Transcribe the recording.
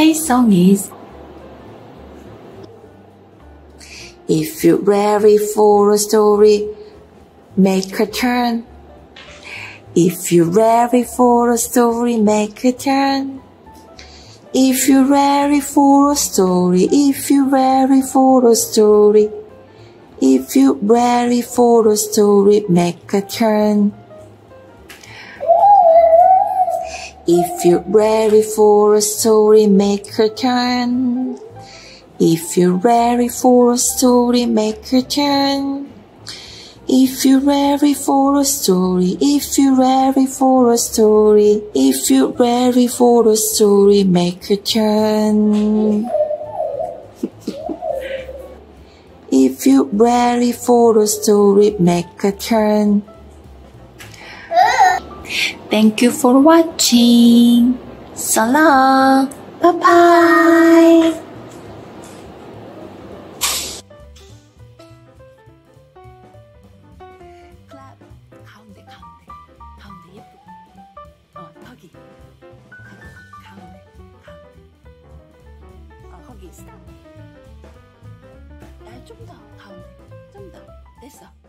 Today's song is If you're ready for a story, make a turn. If you're ready for a story, make a turn. If you're ready for a story, if you're ready for a story, if you're ready for a story, make a turn. If you're ready for a story, make a turn. If you're ready for a story, make a turn. If you're ready for a story, if you're ready for a story, if you're ready for a story, make a turn. If you're ready for a story, make a turn. Thank you for watching. So long. Bye-bye. Clap. 가운데 예쁘게. 거기. 가운데. 거기 스탑. 좀 더 가운데. 좀 더. 됐어.